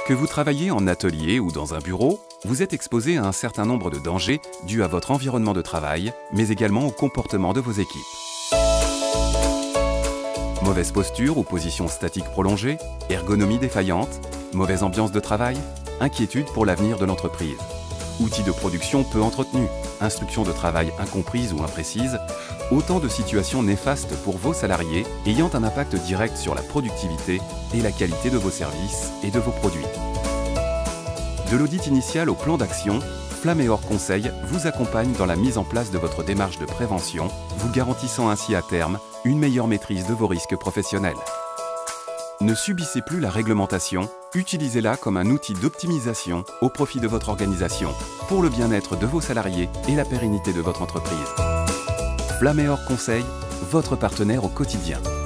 Que vous travaillez en atelier ou dans un bureau, vous êtes exposé à un certain nombre de dangers dus à votre environnement de travail, mais également au comportement de vos équipes. Mauvaise posture ou position statique prolongée, ergonomie défaillante, mauvaise ambiance de travail, inquiétude pour l'avenir de l'entreprise. Outils de production peu entretenus, instructions de travail incomprises ou imprécises, autant de situations néfastes pour vos salariés ayant un impact direct sur la productivité et la qualité de vos services et de vos produits. De l'audit initial au plan d'action, Flaméor Conseil vous accompagne dans la mise en place de votre démarche de prévention, vous garantissant ainsi à terme une meilleure maîtrise de vos risques professionnels. Ne subissez plus la réglementation, utilisez-la comme un outil d'optimisation au profit de votre organisation, pour le bien-être de vos salariés et la pérennité de votre entreprise. Flaméor Conseil, votre partenaire au quotidien.